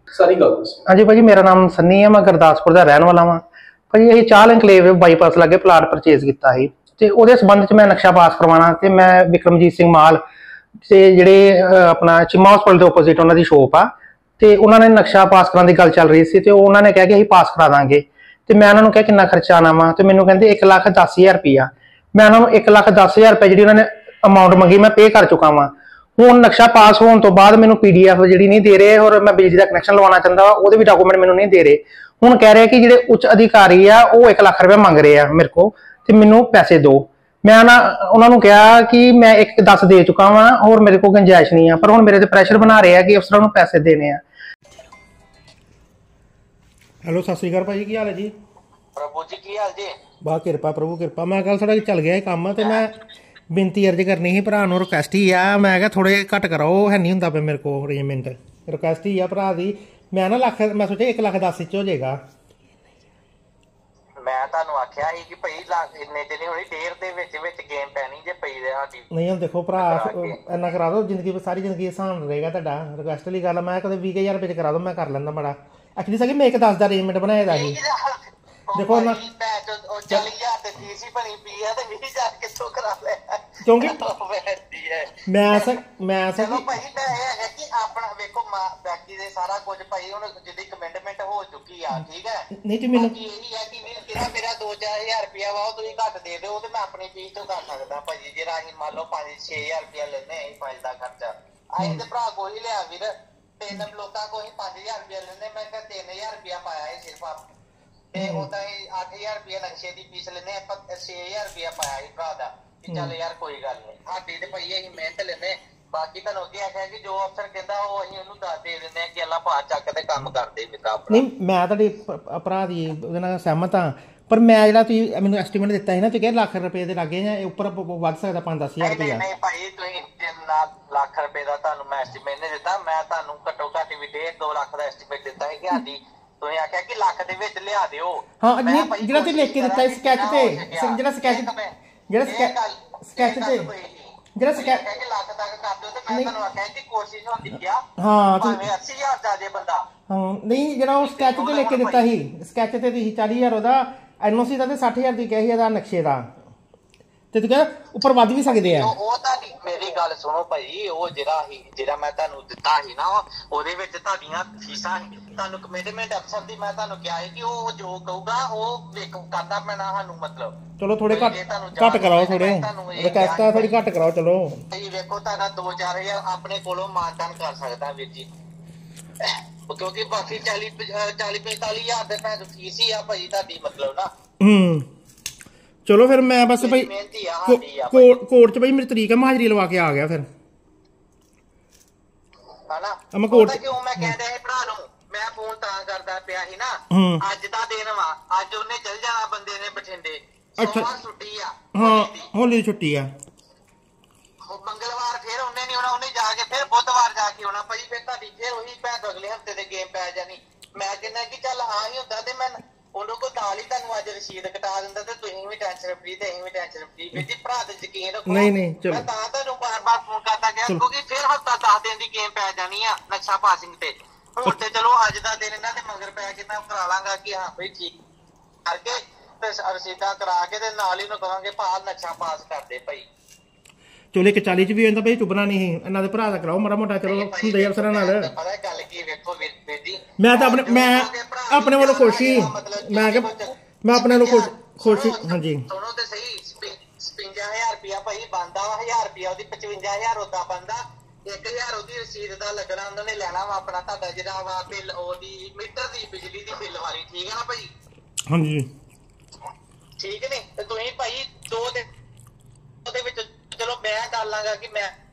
ਸਾਰੀ ਗੱਲ ਦੱਸੋ। ਹਾਂਜੀ ਭਾਜੀ, ਮੇਰਾ ਨਾਮ ਸੰਨੀ ਹੈ, ਮੈਂ ਗੁਰਦਾਸਪੁਰ ਦਾ ਰਹਿਣ ਵਾਲਾ ਵਾਂ ਭਾਜੀ। ਅਸੀਂ ਚਾਹਲ ਐਨਕਲੇਵ ਬਾਈਪਾਸ ਲਾਗੇ ਪਲਾਟ ਪਰਚੇਜ਼ ਕੀਤਾ ਸੀ ਤੇ ਉਹਦੇ ਸੰਬੰਧ ਚ ਮੈਂ ਨਕਸ਼ਾ ਪਾਸ ਕਰਵਾਉਣਾ ਤੇ ਮੈਂ ਵਿਕਰਮਜੀਤ ਸਿੰਘ ਮਾਲ ਤੇ ਜਿਹੜੇ ਆਪਣਾ ਚਿਮਾ ਹਸਪਤਾਲ ਦੇ ਆਪੋਜ਼ਿਟ ਉਹਨਾਂ ਦੀ ਸ਼ੋਪ ਆ ਤੇ ਉਹਨਾਂ ਨੇ ਨਕਸ਼ਾ ਪਾਸ ਕਰਾਉਣ ਦੀ ਗੱਲ ਚੱਲ ਰਹੀ ਸੀ ਤੇ ਉਹਨਾਂ ਨੇ ਕਿਹਾ ਕਿ ਅਸੀਂ ਪਾਸ ਕਰਾ ਦਾਂਗੇ ਤੇ ਮੈਂ ਉਹਨਾਂ ਨੂੰ ਕਿਹਾ ਕਿੰਨਾ ਖਰਚਾ ਆਣਾ ਵਾ ਤੇ ਮੈਨੂੰ ਕਹਿੰਦੇ 1,10,000 ਰੁਪਇਆ। ਮੈਂ ਉਹਨਾਂ ਨੂੰ 1,10,000 ਰੁਪਏ ਜਿਹੜੀ ਉਹਨਾਂ ਨੇ ਅਮਾਊਂਟ ਮੰਗੀ ਮੈਂ ਪੇ ਕਰ ਚੁੱਕਾ ਵਾਂ। ਹੁਣ ਨਕਸ਼ਾ ਪਾਸ ਹੋਣ ਤੋਂ ਬਾਅਦ ਮੈਨੂੰ PDF ਜਿਹੜੀ ਨਹੀਂ ਦੇ ਰਹੇ ਔਰ ਮੈਂ ਬਿਜਲੀ ਦਾ ਕਨੈਕਸ਼ਨ ਲਵਾਉਣਾ ਚਾਹੁੰਦਾ ਵਾ ਉਹਦੇ ਵੀ ਡਾਕੂਮੈਂਟ ਮੈਨੂੰ ਨਹੀਂ ਦੇ ਰਹੇ। ਹੁਣ ਕਹਿ ਰਹੇ ਕਿ ਜਿਹੜੇ ਉੱਚ ਅਧਿਕਾਰੀ ਆ ਉਹ 1 ਲੱਖ ਰੁਪਏ ਮੰਗ ਰਹੇ ਆ ਮੇਰੇ ਕੋਲ ਤੇ ਮੈਨੂੰ ਪੈਸੇ ਦਿਓ। ਮੈਂ ਉਹਨਾਂ ਨੂੰ ਕਿਹਾ ਕਿ ਮੈਂ 1,10 ਦੇ ਚੁੱਕਾ ਵਾਂ ਹੋਰ ਮੇਰੇ ਕੋਲ ਗੁੰਜਾਇਸ਼ ਨਹੀਂ ਆ, ਪਰ ਹੁਣ ਮੇਰੇ ਤੇ ਪ੍ਰੈਸ਼ਰ ਬਣਾ ਰਹੇ ਆ ਕਿ ਅਫਸਰਾਂ ਨੂੰ ਪੈਸੇ ਦੇਣੇ ਆ। ਹੈਲੋ, ਸਤਿ ਸ੍ਰੀ ਅਕਾਲ ਭਾਜੀ, ਕੀ ਹਾਲ ਹੈ ਜੀ? ਪ੍ਰਭੂ ਜੀ ਕੀ ਹਾਲ ਜੀ? ਬਹੁਤ ਕਿਰਪਾ, ਪ੍ਰਭੂ ਕਿਰਪਾ। ਮੈਂ ਕੱਲ ਥੋੜਾ ਚੱਲ ਗਿਆ ਕੰਮ ਤੇ ਮੈਂ ਬੇਨਤੀ ਅਰਜ਼ ਕਰਨੀ ਸੀ, ਭਰਾ ਨੂੰ ਰਿਕੁਐਸਟ ਹੀ ਆ, ਮੈਂ ਕਿਹਾ ਥੋੜੇ ਘੱਟ ਕਰਾਓ, ਹੈ ਨਹੀਂ ਹੁੰਦਾ ਪਿਆ ਮੇਰੇ ਕੋਲ ਅਰੇਂਜਮੈਂਟ। ਰਿਕੁਐਸਟ ਹੀ ਆ ਭਰਾ ਦੀ। ਮੈਂ ਨਾ ਮੈਂ ਸੋਚਿਆ 1,10,000 ਚ ਹੋ ਜਾਏਗਾ। ਮੈਂ ਤੁਹਾਨੂੰ ਆਖਿਆ ਸੀ ਕਿ ਭਾਈ ਇੰਨੇ ਚ ਨਹੀਂ ਹੋਣੀ, ਦੇਰ ਦੇ ਵਿੱਚ ਗੇਮ ਪੈਣੀ ਜੇ ਪਈ ਦੇ ਸਾਡੀ। ਨਹੀਂ ਹੁਣ ਦੇਖੋ ਭਰਾ, ਇੰਨਾ ਕਰਾ ਦੋ, ਜ਼ਿੰਦਗੀ ਸਾਰੀ ਜ਼ਿੰਦਗੀ ਆਸਾਨ ਰਹੇਗਾ ਤੁਹਾਡਾ। ਰਿਕੁਐਸਟ ਵਾਲੀ ਗੱਲ ਮੈਂ ਕਦੇ 20,000 ਰੁਪਏ ਚ ਕਰਾ ਦੋ, ਮੈਂ ਕਰ ਲੈਂਦਾ ਮਾੜਾ। ਐਕਚੁਅਲੀ ਸਰ ਮੈਂ 1,10 ਦਾ ਅਰੇਂਜਮੈਂਟ ਬਣਾਇਆ ਦਾ ਸੀ। ਦੇਖੋ ਨਾ 40,000 ਤੇ ਫੀਸ ਹੀ ਬਣੀ ਪਈ ਆ ਤੇ 20,000 ਕਿੱਥੋਂ ਕਰਾ ਲਿਆ? ਕਿਉਂਕਿ ਮੈਂ ਚਲੋ ਭਾਈ ਮੈਂ ਇਹ ਹੈਗਾ ਕਿ ਆਪਣਾ ਵੇਖੋ ਬਾਕੀ ਦੇ ਸਾਰਾ ਕੁਝ ਭਾਈ ਹੁਣ ਜਿਹਦੀ ਕਮਿਟਮੈਂਟ ਹੋ ਚੁੱਕੀ ਆ, ਠੀਕ ਹੈ। ਨਹੀਂ ਤੇ ਮੈਨੂੰ ਇਹੀ ਹੈ ਕਿ ਮੇਰਾ 2-4,000 ਰੁਪਇਆ ਵਾ ਉਹ ਤੁਸੀਂ ਘੱਟ ਦੇ ਦਿਓ ਤੇ ਮੈਂ ਆਪਣੀ ਫੀਸ ਤੋਂ ਕਰ ਸਕਦਾ ਭਾਜੀ। ਜਿਹੜਾ ਅਸੀਂ ਮੰਨ ਲਓ 5-6,000 ਰੁਪਇਆ ਲੈਂਦੇ ਅਸੀਂ ਫਾਈਲ ਦਾ ਖਰਚਾ, ਅਸੀਂ ਤੇ ਭਰਾ ਕੋਲ ਹੀ ਲਿਆ ਵੀਰ। 3 ਲੋਕਾਂ ਕੋਲ ਅਸੀਂ 5,000 ਰੁਪਇਆ ਲੈਂਦੇ, ਮੈਂ ਕਿਹਾ 3,000 ਰੁਪਇਆ ਪਾਇਆ ਹੈ ਸਿਰਫ। ਤੇ ਉਦਾਂ ਹੀ 8,000 ਰੁਪਇਆ ਨਕਸ਼ੇ ਦੀ ਫੀਸ ਲੈਂਦੇ, ਆਪਾਂ 6,000 ਰੁਪਇਆ ਪਾਇਆ ਸੀ ਭਰਾ ਦਾ। ਚੱਲ ਯਾਰ ਕੋਈ ਗੱਲ ਨਹੀਂ, ਸਾਡੀ ਤੇ ਭਾਈ ਅਸੀਂ ਮਿਹਨਤ ਲੈਂਦੇ। ਬਾਕੀ ਤੁਹਾਨੂੰ ਅੱਗੇ ਆਖਿਆ ਕਿ ਜੋ ਅਫਸਰ ਕਹਿੰਦਾ ਉਹ ਅਸੀਂ ਉਹਨੂੰ ਦੱਸ ਦੇ ਦਿੰਦੇ ਆ ਕਿ ਅੱਲਾ ਪਾ ਚੱਕ ਤੇ ਕੰਮ ਕਰਦੇ ਮਿੱਤਾ। ਨਹੀਂ ਮੈਂ ਤੁਹਾਡੇ ਭਰਾ ਦੀ ਉਹਦੇ ਨਾਲ ਸਹਿਮਤ ਹਾਂ, ਪਰ ਮੈਂ ਜਿਹੜਾ ਤੁਸੀਂ ਮੈਨੂੰ ਐਸਟੀਮੇਟ ਦਿੱਤਾ ਸੀ ਨਾ ਤੁਸੀਂ ਕਿਹਾ ਲੱਖ ਰੁਪਏ ਦੇ ਲਾਗੇ ਜਾਂ ਉੱਪਰ ਵੱਧ ਸਕਦਾ 5-10,000 ਰੁਪਇਆ। ਨਹੀਂ ਭਾਈ ਤੁਸੀਂ ਲੱਖ ਰੁਪਏ ਦਾ ਤੁਹਾਨੂੰ ਮੈਂ ਐਸਟੀਮੇਟ ਨਹੀਂ ਦਿੱਤਾ, ਮੈਂ ਤੁਹਾਨੂੰ ਘੱਟੋ ਘੱਟ ਵੀ 1.5-2 ਲੱਖ ਦਾ ਐਸਟੀਮੇਟ ਦਿੱਤਾ ਹੈ ਕਿ ਸਾਡੀ ਤੁਸੀਂ ਆਖਿਆ ਕਿ ਲੱਖ ਦੇ ਵਿੱਚ ਲਿਆ ਦਿਓ। ਹਾਂ ਜਿਹੜਾ ਤੁਸੀਂ ਲਿਖ ਕੇ ਦਿੱਤਾ ਸਕੈਚ ਤੇ, ਜਿਹੜਾ ਸਕੈਚ ਲੱਖ ਤੱਕ ਕਰ ਦਿਓ ਤੇ ਮੈਂ ਤੁਹਾਨੂੰ ਆਖਿਆ ਕਿ ਕੋਸ਼ਿਸ਼ ਹੁੰਦੀ ਆ ਹਾਂ ਭਾਵੇਂ 80,000 ਦਾ ਜੇ ਬੰਦਾ। ਹਾਂ ਨਹੀਂ ਜਿਹੜਾ ਉਹ ਸਕੈਚ ਤੇ ਲਿਖ ਕੇ ਦਿੱਤਾ ਸੀ, ਸਕੈਚ ਤੇ ਤੁਸੀਂ 40,000 ਉਹਦਾ, NOC ਦਾ ਤੇ 60,000 ਦੀ ਕਿਹਾ ਸੀ ਇਹਦਾ ਨਕਸ਼ੇ ਦਾ, ਤੇ ਤੂੰ ਕਹਿੰਦਾ ਉੱਪਰ ਵੱਧ ਵੀ ਸਕਦੇ ਆ। ਉਹ ਤਾਂ ਮੇਰੀ ਗੱਲ ਸੁਣੋ ਭਾਈ, ਉਹ ਜਿਹੜਾ ਮੈਂ ਤੁਹਾਨੂੰ ਦਿੱਤਾ ਸੀ ਨਾ ਉਹਦੇ ਵਿੱਚ ਤੁਹਾਡੀਆਂ ਫੀਸਾਂ ਤੁਹਾਨੂੰ ਕਮਿਟਮੈਂਟ ਅਫਸਰ ਦੀ ਮੈਂ ਤੁਹਾਨੂੰ ਕਿਹਾ ਸੀ ਕਿ ਉਹ ਜੋ ਕਹੂਗਾ ਉਹ ਵੇਖੋ ਕਰਨਾ ਪੈਣਾ ਸਾਨੂੰ। ਮਤਲਬ ਚਲੋ ਥੋੜੇ ਘੱਟ ਕਰਾਓ, ਥੋੜੇ ਰਿਕਵੈਸਟ ਆ ਥੋੜੀ ਘੱਟ ਕਰਾਓ। ਚਲੋ ਭਾਈ ਵੇਖੋ ਤੁਹਾਡਾ 2-4,000 ਆਪਣੇ ਕੋਲੋਂ ਮਾਨਤਾਨ ਕਰ ਸਕਦਾ ਵੀਰ ਜੀ, ਕਿਉਂਕਿ ਬਾਕੀ 40-45,000 ਦੇ ਪੈਸੇ ਫੀਸ ਹੀ ਆ ਭਾਈ ਤੁਹਾਡੀ। ਮਤਲਬ ਨਾ ਚਲੋ ਫਿਰ ਮੈਂ ਬਸ ਭਾਈ ਕੋਰਟ ਚ ਭਾਈ ਮੇਰੀ ਤਰੀਕ ਹੈ, ਮੈਂ ਹਾਜ਼ਰੀ ਲਵਾ ਕੇ ਆ ਗਿਆ ਫਿਰ ਹਨਾ। ਕੋਰਟ ਕਿਉਂ ਮੈਂ ਕਹਿੰਦਾ ਇਹ ਭਰਾ ਨੂੰ ਮੈਂ ਫੋਨ ਤਾਂ ਕਰਦਾ ਪਿਆ ਸੀ ਨਾ, ਅੱਜ ਦਾ ਦਿਨ ਵਾ, ਅੱਜ ਉਹਨੇ ਚਲ ਜਾਣਾ ਬੰਦੇ ਨੇ ਬਠਿੰਡੇ। ਸੋਮਵਾਰ ਛੁੱਟੀ ਆ, ਹਾਂ ਹੋਲੀ ਛੁੱਟੀ ਆ, ਮੰਗਲਵਾਰ ਫਿਰ ਉਹਨੇ ਨਹੀਂ ਆਉਣਾ, ਉਹਨੇ ਜਾ ਕੇ ਫਿਰ ਬੁੱਧਵਾਰ ਜਾ ਕੇ ਆਉਣਾ ਭਾਈ। ਫਿਰ ਤੁਹਾਡੀ ਫਿਰ ਉਹੀ ਭੈਣ ਅਗਲੇ ਹਫਤੇ ਦੇ ਗੇਮ ਪੈ ਜਾਣੀ। ਮੈਂ ਕਹਿੰਦਾ ਕਿ ਚੱਲ ਹਾਂ ਹੀ ਹੁੰਦਾ ਤੇ ਮੈਂ ਉਹਨੂੰ ਕੋਈ ਨਾਲ ਹੀ ਤੁਹਾਨੂੰ ਅੱਜ ਰਸੀਦ ਕਟਾ ਦਿੰਦਾ ਤੇ ਤੁਸੀਂ ਵੀ ਟੈਨਸ਼ਨ ਫਰੀ ਤੇ ਅਸੀਂ ਵੀ ਟੈਨਸ਼ਨ ਫਰੀ। ਵੀਰ ਜੀ ਭਰਾ ਤੇ ਯਕੀਨ ਰੱਖੋ। ਨਹੀਂ ਮੈਂ ਤਾਂ ਤੁਹਾਨੂੰ ਬਾਰ-ਬਾਰ ਫੋਨ ਕਰਦਾ ਗਿਆ ਕਿਉਂਕਿ ਫਿਰ ਹਫਤਾ 10 ਦਿਨ ਦੀ ਗੇਮ ਪੈ ਜਾਣੀ ਆ ਨਕਸ਼ਾ ਪਾਸਿੰਗ ਤੇ। ਹੁਣ ਤੇ ਚਲੋ ਅੱਜ ਦਾ ਦਿਨ ਇਹਨਾਂ ਦੇ ਮਗਰ ਪੈ ਕੇ ਮੈਂ ਕਰਾ ਲਾਂਗਾ ਕਿ ਹਾਂ ਬਈ ਠੀਕ ਕਰਕੇ ਤੇ ਰਸੀਦਾਂ ਕਰਾ ਕੇ ਤੇ ਨਾਲ ਹੀ ਨੂੰ ਕਹਾਂਗੇ ਭਾ ਨਕਸ਼ਾ ਪਾਸ ਕਰਦੇ ਭਾਈ। ਚਲੋ 140 ਚ ਵੀ ਹੁੰਦਾ ਭਾਈ, ਚੁੱਭਣਾ ਨਹੀਂ ਇਹਨਾਂ ਦੇ ਭਰਾ ਦਾ ਕਰਾਓ ਮਾੜਾ ਮੋਟਾ। ਚਲੋ ਹੁੰਦੇ ਅਫਸਰਾਂ ਨਾਲ ਪਤਾ ਗੱਲ ਕੀ ਵੇਖੋ ਵੀਰ ਜੀ, ਮੈਂ ਤਾਂ ਆਪਣੇ ਵੱਲੋਂ ਖੁਸ਼ ਹੀ, ਮੈਂ ਕਿਹਾ ਮੈਂ ਆਪਣੇ ਵੱਲੋਂ ਖੁਸ਼ ਹੀ। ਹਾਂਜੀ ਸੁਣੋ ਤੇ ਸਹੀ, 56,000 ਰੁਪਇਆ ਭਾਈ ਬਣਦਾ ਵਾ, 1000 ਰੁਪਇਆ ਉਹਦੀ 55,000 ਉਦਾਂ ਬਣਦਾ, 1,000 ਉਹਦੀ ਰਸੀਦ ਦਾ ਲੱਗਣਾ, ਉਹਨਾਂ ਨੇ ਲੈਣਾ ਵਾ ਆਪਣਾ ਤੁਹਾਡਾ ਜਿਹੜਾ ਵਾ ਬਿੱਲ ਉਹਦੀ ਮੀਟਰ ਦੀ ਬਿਜਲੀ ਦੀ ਬਿੱਲ ਵਾਲੀ। ਠੀਕ ਹੈ ਨਾ ਭਾਈ? ਹਾਂਜੀ ਠੀਕ ਨੇ। ਤੇ ਤੁਸੀਂ ਭਾਈ 2 ਦਿਨ ਉਹਦੇ ਵਿੱਚ ਚਲੋ ਮੈਂ ਕਰ ਲਾਂਗਾ ਕਿ ਮੈਂ